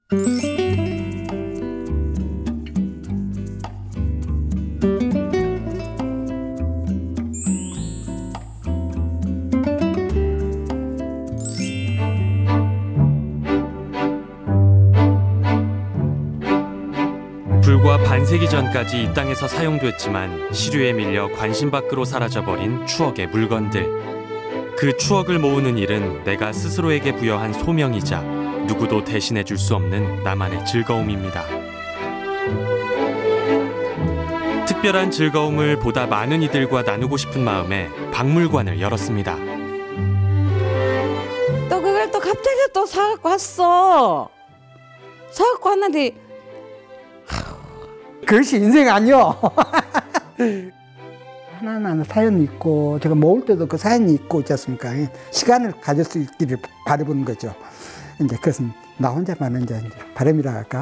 불과 반세기 전까지 이 땅에서 사용됐지만 시류에 밀려 관심 밖으로 사라져버린 추억의 물건들. 그 추억을 모으는 일은 내가 스스로에게 부여한 소명이자 누구도 대신해줄 수 없는 나만의 즐거움입니다. 특별한 즐거움을 보다 많은 이들과 나누고 싶은 마음에 박물관을 열었습니다. 또 그걸 또 갑자기 또 사갖고 왔어. 사갖고 왔는데 그것이 인생 아니요. 하나하나 사연이 있고 제가 모을 때도 그 사연이 있고 있지 않습니까? 시간을 가질 수 있기를 바라보는 거죠. 이제 그것은 나 혼자만은 이제 바람이라 할까?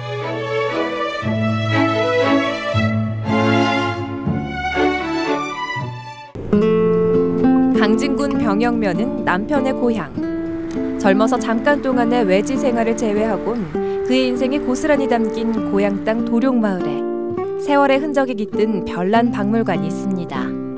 강진군 병영면은 남편의 고향. 젊어서 잠깐 동안의 외지 생활을 제외하곤 그의 인생이 고스란히 담긴 고향 땅 도룡마을에 세월의 흔적이 깃든 별난 박물관이 있습니다.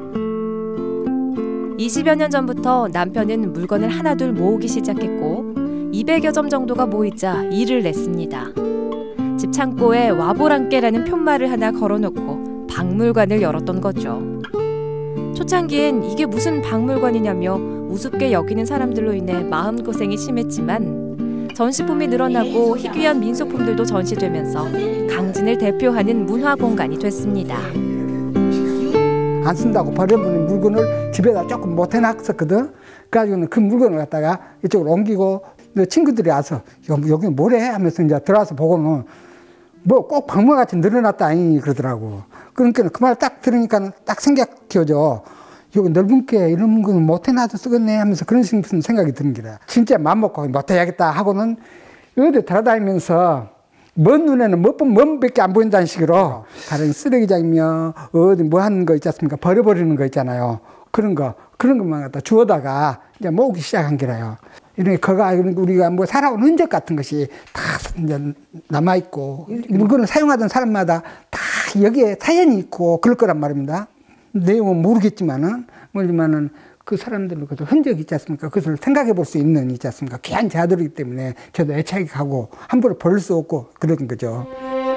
20여 년 전부터 남편은 물건을 하나둘 모으기 시작했고 200여 점 정도가 모이자 일을 냈습니다. 집 창고에 와보랑깨라는 푯말을 하나 걸어놓고 박물관을 열었던 거죠. 초창기엔 이게 무슨 박물관이냐며 우습게 여기는 사람들로 인해 마음고생이 심했지만 전시품이 늘어나고 희귀한 민소품들도 전시되면서 강진을 대표하는 문화공간이 됐습니다. 안 쓴다고 버려버린 물건을 집에다 조금 못 해놨었거든. 그래가지고는 그 물건을 갖다가 이쪽으로 옮기고 친구들이 와서 여기 뭐래? 하면서 이제 들어와서 보고는 뭐 꼭 박물관같이 늘어났다 아니 그러더라고. 그러니까 그 말 딱 들으니까 딱 생각해져. 여기 넓은 게 이런 건 못 해놔도 쓰겠네 하면서 그런 생각이 드는 거라. 진짜 마음먹고 못 해야겠다 하고는 어디 돌아다니면서 먼 눈에는 먼밖에 안 보인다는 식으로 다른 쓰레기장이며 어디 뭐 하는 거 있지 않습니까? 버려버리는 거 있잖아요. 그런 것만 갖다 주워다가 이제 모으기 시작한 거라요. 이렇게 우리가 뭐 살아온 흔적 같은 것이 다 이제 남아있고 물건을 사용하던 사람마다 다 여기에 사연이 있고 그럴 거란 말입니다. 내용은 모르겠지만은 그 사람들로 그 흔적이 있지 않습니까? 그것을 생각해 볼 수 있는 있지 않습니까? 귀한 자들이기 때문에 저도 애착이 가고 함부로 버릴 수 없고 그런 거죠.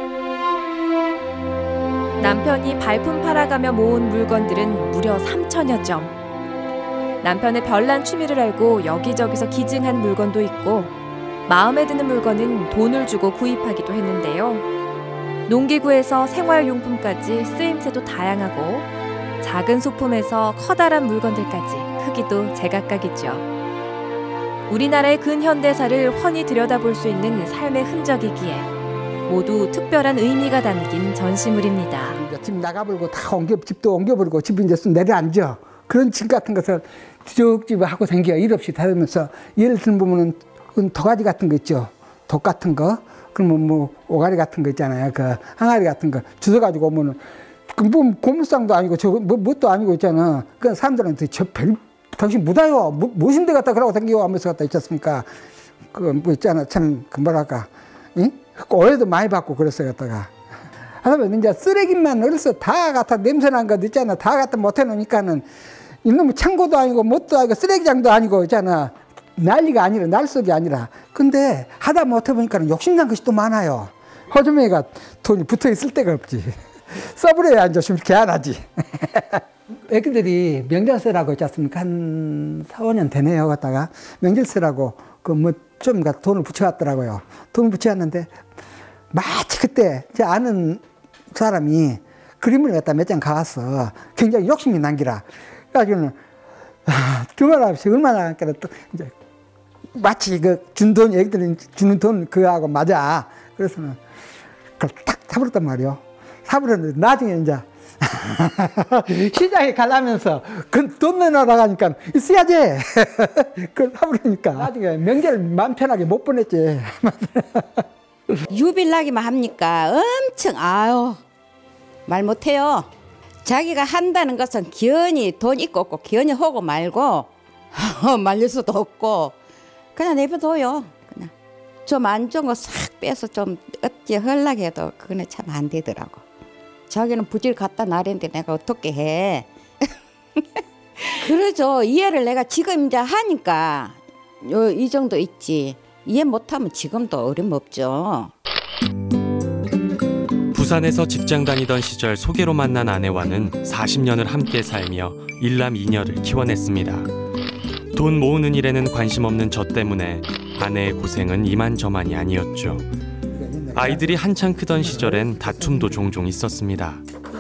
남편이 발품 팔아가며 모은 물건들은 무려 3,000여 점. 남편의 별난 취미를 알고 여기저기서 기증한 물건도 있고 마음에 드는 물건은 돈을 주고 구입하기도 했는데요. 농기구에서 생활용품까지 쓰임새도 다양하고 작은 소품에서 커다란 물건들까지 크기도 제각각이죠. 우리나라의 근현대사를 훤히 들여다볼 수 있는 삶의 흔적이기에 모두 특별한 의미가 담긴 전시물입니다. 집 나가버리고 다 집도 옮겨버리고 집이 이제 내려앉아. 그런 집 같은 것을 뒤적지고 하고 다니기가 일 없이 다니면서 예를 들면 도가지 같은 거 있죠. 독 같은 거. 그러면 뭐 오가리 같은 거 있잖아요. 그 항아리 같은 거 주워가지고 오면은 뭐 고물상도 아니고 뭣도 아니고 있잖아. 그 사람들한테 당신 묻어요. 무엇인데 갖다 그러고 다니고 하면서 갖다 있지 않습니까? 그 뭐 있잖아. 참 그 뭐랄까, 응? 오해도 많이 받고 그랬어요. 갖다가 하다 보면 이제 쓰레기만 어려서 다 갖다 냄새난 것 있잖아. 다 갖다 못 해놓으니까는 이놈의 창고도 아니고 뭣도 아니고 쓰레기장도 아니고 있잖아. 난리가 아니라 날속이 아니라. 근데 하다 못해 보니까 욕심난 것이 또 많아요. 허주머니가 돈이 붙어 있을 데가 없지. 써버려야 이제 좀 개안하지. 애기들이 명절세라고 있지 않습니까? 한 4, 5년 되네요. 갖다가 명절세라고 그 뭐 좀 돈을 붙여왔더라고요. 돈을 붙여왔는데 마치 그때 제 아는 사람이 그림을 갖다 몇 장 가왔어. 굉장히 욕심이 난기라. 그래가지고는 두말 없이 얼마나 또 이제 마치 그 준 돈 애기들이 주는 돈 그거하고 맞아. 그래서는 그걸 딱 사버렸단 말이요. 사버렸는데 나중에 이제 시장에 가려면서 그 돈 내놔라 하니까 있어야지. 그걸 사버리니까 나중에 명절 마음 편하게 못 보냈지. 유빌나기만 합니까? 엄청 아유 말 못해요. 자기가 한다는 것은 기연이 돈 있고 없고 기연이 하고 말고 말릴 수도 없고 그냥 내버려둬요. 그냥 좀 안 좋은 거 싹 빼서 좀 어찌 하려고 해도 그거는 참 안 되더라고. 자기는 부지를 갖다 놔랬는데 내가 어떻게 해. 그러죠. 이해를 내가 지금 이제 하니까 이 정도 있지. 이해 못하면 지금도 어림없죠. 부산에서 직장 다니던 시절 소개로 만난 아내와는 40년을 함께 살며 일남 이녀를 키워냈습니다. 돈 모으는 일에는 관심 없는 저 때문에 아내의 고생은 이만저만이 아니었죠. 아이들이 한창 크던 시절엔 다툼도 종종 있었습니다.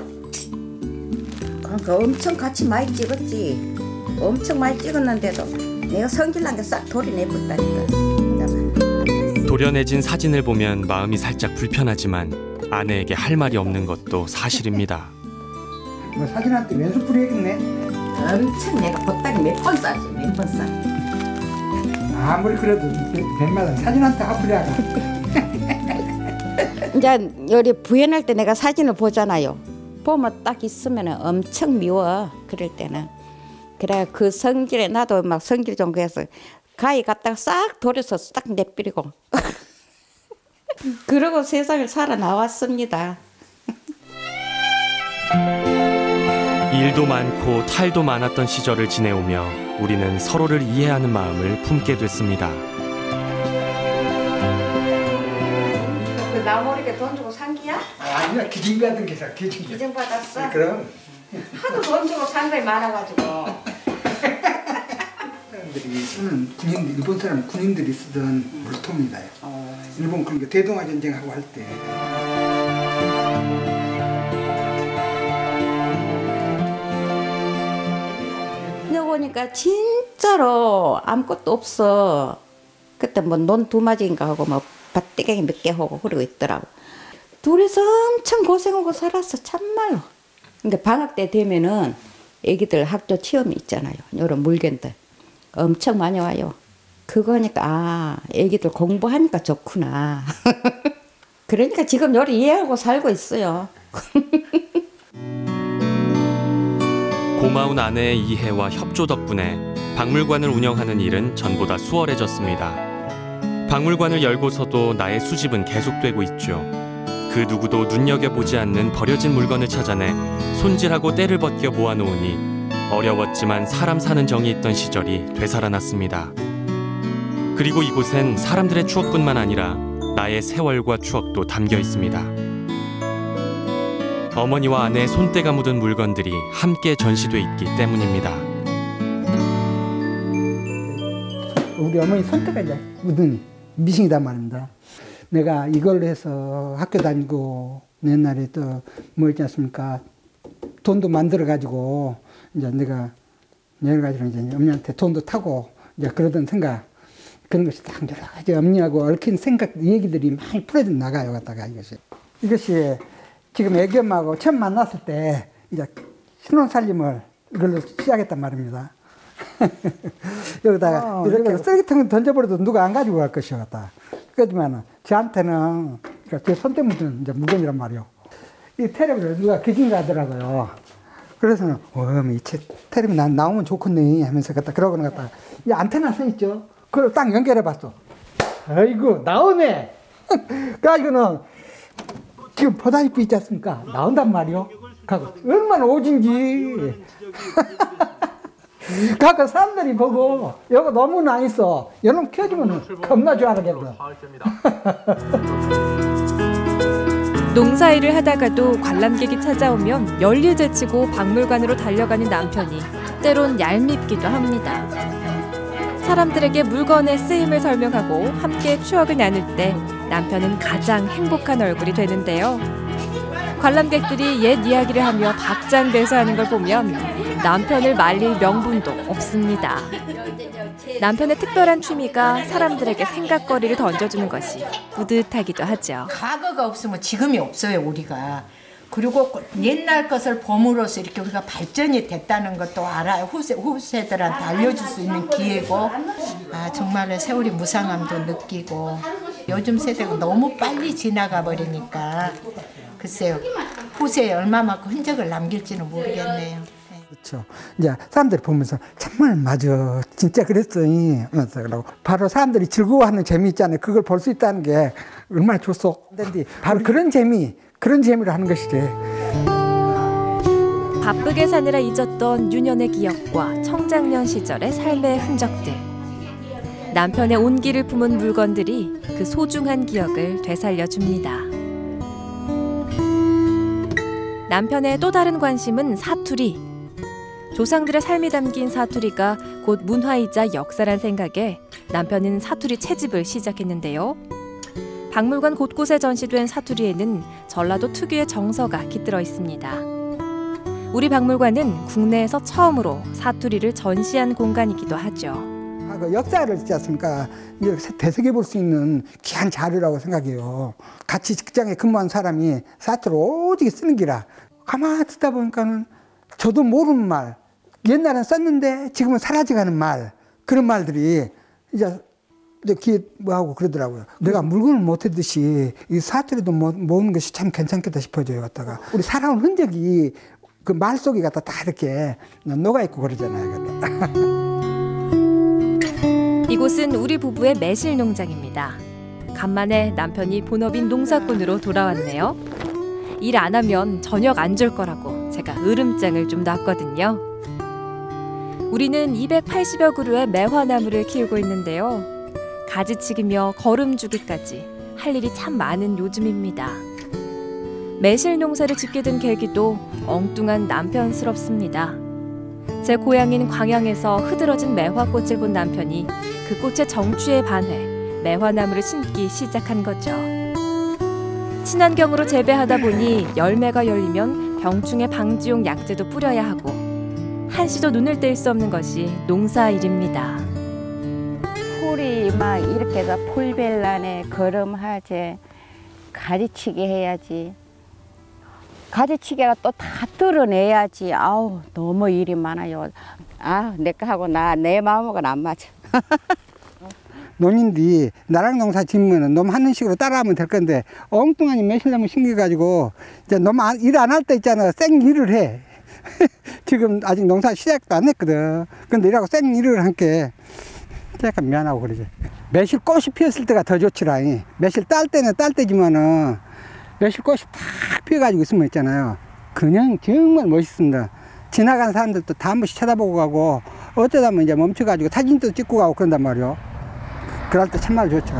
그러니까 엄청 같이 많이 찍었지. 엄청 많이 찍었는데도 내가 성질난 게 싹 도려내버렸다니까. 도려내진 사진을 보면 마음이 살짝 불편하지만 아내에게 할 말이 없는 것도 사실입니다. 뭐 사진한테 왼수 뿌리겠네. 엄청 내가 보따리 몇 번 싸지, 몇 번 싸. 아무리 그래도 웬만한 사진한테 화풀이하고. 이제 여기 부연할 때 내가 사진을 보잖아요. 보면 딱 있으면 엄청 미워. 그럴 때는. 그래 그 성질에 나도 막 성질 좀 그래서 가위 갖다가 싹 돌려서 싹 내버리고. 그러고 세상을 살아 나왔습니다. 일도 많고 탈도 많았던 시절을 지내오며 우리는 서로를 이해하는 마음을 품게 됐습니다. 그 나 모르게 돈 주고 산 기야? 아니야 기증받은 게사 기증. 기증 받았어? 그럼. 하도 돈 주고 산 거이 많아가지고. 사람들이 쓰는 군인 일본 사람 군인들이 쓰던 물통이다. 일본 그러니까 대동아 전쟁하고 할 때. 여기 보니까 진짜로 아무것도 없어. 그때 뭐 논 2마리인가 하고 뭐 밭대갱이 몇 개 하고 그러고 있더라고. 둘이서 엄청 고생하고 살았어 참말로. 그러니까 방학 때 되면은 애기들 학교 체험이 있잖아요. 이런 물건들 엄청 많이 와요. 그거니까 아 애기들 공부하니까 좋구나. 그러니까 지금 요리 이해하고 살고 있어요. 고마운 아내의 이해와 협조 덕분에 박물관을 운영하는 일은 전보다 수월해졌습니다. 박물관을 열고서도 나의 수집은 계속되고 있죠. 그 누구도 눈여겨보지 않는 버려진 물건을 찾아내 손질하고 때를 벗겨 모아놓으니 어려웠지만 사람 사는 정이 있던 시절이 되살아났습니다. 그리고 이곳엔 사람들의 추억뿐만 아니라 나의 세월과 추억도 담겨 있습니다. 어머니와 아내의 손때가 묻은 물건들이 함께 전시돼 있기 때문입니다. 우리 어머니 손때가 이제 묻은 미싱이단 말입니다. 내가 이걸로 해서 학교 다니고 옛날에 또 뭐 있지 않습니까? 돈도 만들어 가지고 이제 내가 여러 가지로 이제 어머니한테 돈도 타고 이제 그러던 생각 그런 것이 딱 여러 가지 어머니하고 얽힌 생각 얘기들이 많이 풀어져 나가요. 갖다가 이것이 지금 애기 엄마하고 처음 만났을 때 이제 신혼살림을 이걸로 시작했단 말입니다. 여기다가 이렇게 쓰레기통을 던져버려도 누가 안 가지고 갈 것이야 갖다. 그렇지만 저한테는 그러니까 제 손때 묻은 이제 물건이란 말이요. 이 테레비를 누가 기증을 하더라고요. 그래서는 이 테레비 나오면 좋겠네 하면서 갖다 그러고는 갖다 이 안테나 선 있죠. 그걸 딱 연결해봤어. 아이고 나오네. 그래가지고는 지금 보다시피 있지 않습니까? 나온단 말이요. 가고 얼마나 오진지. 가끔 사람들이 보고 여기 너무 나 있어. 여름 켜주면 겁나 좋아하겠어. 농사일을 하다가도 관람객이 찾아오면 열일제치고 박물관으로 달려가는 남편이 때론 얄밉기도 합니다. 사람들에게 물건의 쓰임을 설명하고 함께 추억을 나눌 때 남편은 가장 행복한 얼굴이 되는데요. 관람객들이 옛 이야기를 하며 박장대소하는 걸 보면 남편을 말릴 명분도 없습니다. 남편의 특별한 취미가 사람들에게 생각거리를 던져주는 것이 뿌듯하기도 하죠. 과거가 없으면 지금이 없어요, 우리가. 그리고 옛날 것을 봄으로써 이렇게 우리가 발전이 됐다는 것도 알아요. 후세들한테 알려줄 수 있는 기회고, 정말로 세월이 무상함도 느끼고, 요즘 세대가 너무 빨리 지나가 버리니까 글쎄요, 후세에 얼마만큼 흔적을 남길지는 모르겠네요. 그렇죠. 이제 사람들이 보면서 정말 맞아, 진짜 그랬어. 그러고 바로 사람들이 즐거워하는 재미 있잖아요. 그걸 볼 수 있다는 게 얼마나 좋소. 근데 바로 그런 재미를 하는 것이지. 바쁘게 사느라 잊었던 유년의 기억과 청장년 시절의 삶의 흔적들. 남편의 온기를 품은 물건들이 그 소중한 기억을 되살려줍니다. 남편의 또 다른 관심은 사투리. 조상들의 삶이 담긴 사투리가 곧 문화이자 역사란 생각에 남편은 사투리 채집을 시작했는데요. 박물관 곳곳에 전시된 사투리에는 전라도 특유의 정서가 깃들어 있습니다. 우리 박물관은 국내에서 처음으로 사투리를 전시한 공간이기도 하죠. 그 역사를 있지 않습니까? 되새겨 볼 수 있는 귀한 자료라고 생각해요. 같이 직장에 근무한 사람이 사투리를 오지게 쓰는 기라. 가만히 듣다 보니까는 저도 모르는 말, 옛날엔 썼는데 지금은 사라져가는 말, 그런 말들이 이제 귀에 뭐하고 그러더라고요. 내가 물건을 못 했듯이 이 사투리도 모으는 것이 참 괜찮겠다 싶어져요. 갖다가 우리 살아온 흔적이 그 말 속에 갖다 다 이렇게 녹아 있고 그러잖아요. 이곳은 우리 부부의 매실 농장입니다. 간만에 남편이 본업인 농사꾼으로 돌아왔네요. 일 안 하면 저녁 안 줄 거라고 제가 으름장을 좀 놨거든요. 우리는 280여 그루의 매화나무를 키우고 있는데요. 가지치기며 거름주기까지 할 일이 참 많은 요즘입니다. 매실 농사를 짓게 된 계기도 엉뚱한 남편스럽습니다. 제 고향인 광양에서 흐드러진 매화꽃을 본 남편이 그 꽃의 정취에 반해 매화나무를 심기 시작한 거죠. 친환경으로 재배하다 보니 열매가 열리면 병충해 방지용 약재도 뿌려야 하고 한시도 눈을 뗄 수 없는 것이 농사일입니다. 풀이 막 이렇게 해서 풀벨란에 거름하지, 가지치기 해야지. 가지치기가 또 다 뚫어내야지. 아우, 너무 일이 많아요. 아, 내거 하고 내 마음하고는 안 맞아. 논인들이 나랑 농사 짓면은 놈 하는 식으로 따라하면 될 건데 엉뚱하니 매실나무 심겨가지고 이제 놈 일 안 할 때 있잖아. 생 일을 해. 지금 아직 농사 시작도 안 했거든. 근데 이라고 생 일을 함께 약간 미안하고 그러지. 매실 꽃이 피었을 때가 더 좋지라. 매실 딸 때는 딸 때지만은 매실 꽃이 탁 피어가지고 있으면 있잖아요. 그냥 정말 멋있습니다. 지나가는 사람들도 다 한 번씩 쳐다보고 가고 어쩌다 보면 이제 멈춰가지고 사진도 찍고 가고 그런단 말이요. 그럴 때 참말 좋죠.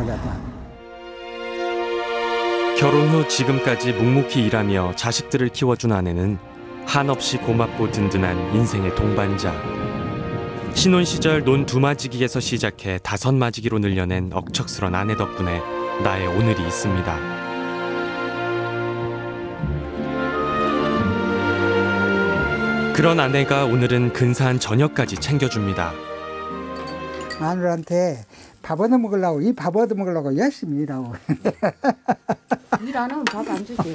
결혼 후 지금까지 묵묵히 일하며 자식들을 키워준 아내는 한없이 고맙고 든든한 인생의 동반자. 신혼 시절 논 2마지기에서 시작해 5마지기로 늘려낸 억척스런 아내 덕분에 나의 오늘이 있습니다. 그런 아내가 오늘은 근사한 저녁까지 챙겨줍니다. 마누라한테 밥 얻어 먹으려고, 이 밥 얻어 먹으려고 열심히 일하고. 일 안 하면 밥 안 주지.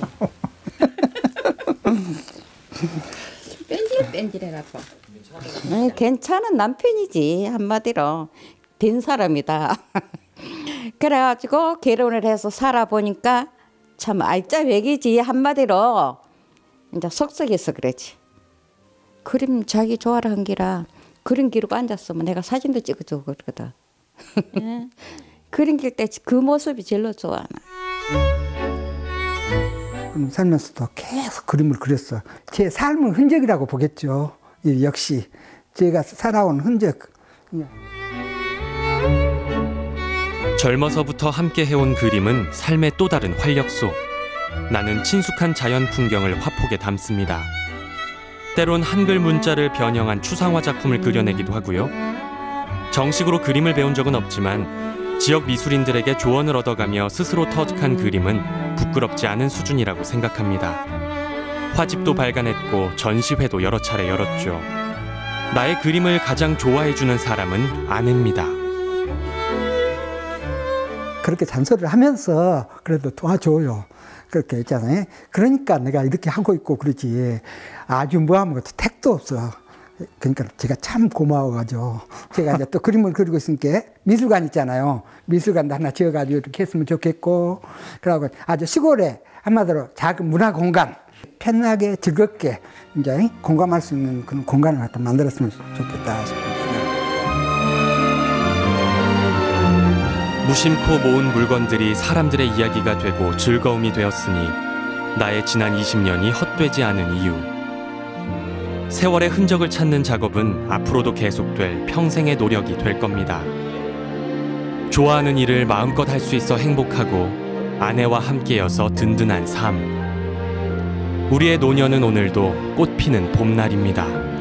뺀질뺀질해갖고. 괜찮은 남편이지, 한마디로. 된 사람이다. 그래가지고 결혼을 해서 살아보니까 참 알짜배기지, 한마디로. 이제 속썩여서 그러지. 그림 자기 좋아라 한 기라 그림 기르고 앉았으면 내가 사진도 찍어주고 그러거든. 그림 길 때 그 모습이 제일 좋아. 그럼 살면서도 계속 그림을 그렸어. 제 삶의 흔적이라고 보겠죠. 역시 제가 살아온 흔적. 젊어서부터 함께 해온 그림은 삶의 또 다른 활력소. 나는 친숙한 자연 풍경을 화폭에 담습니다. 때론 한글 문자를 변형한 추상화 작품을 그려내기도 하고요. 정식으로 그림을 배운 적은 없지만 지역 미술인들에게 조언을 얻어가며 스스로 터득한 그림은 부끄럽지 않은 수준이라고 생각합니다. 화집도 발간했고 전시회도 여러 차례 열었죠. 나의 그림을 가장 좋아해주는 사람은 아내입니다. 그렇게 잔소리를 하면서 그래도 도와줘요. 그렇게 있잖아요. 그러니까 내가 이렇게 하고 있고 그러지. 아주 뭐하면 택도 없어. 그러니까 제가 참 고마워가지고 제가 이제 또 그림을 그리고 있으니까 미술관 있잖아요. 미술관도 하나 지어가지고 이렇게 했으면 좋겠고, 그러고 아주 시골에 한마디로 작은 문화공간, 편하게 즐겁게 이제 공감할 수 있는 그런 공간을 갖다 만들었으면 좋겠다 싶습니다. 무심코 모은 물건들이 사람들의 이야기가 되고 즐거움이 되었으니 나의 지난 20년이 헛되지 않은 이유. 세월의 흔적을 찾는 작업은 앞으로도 계속될 평생의 노력이 될 겁니다. 좋아하는 일을 마음껏 할 수 있어 행복하고 아내와 함께여서 든든한 삶. 우리의 노년은 오늘도 꽃피는 봄날입니다.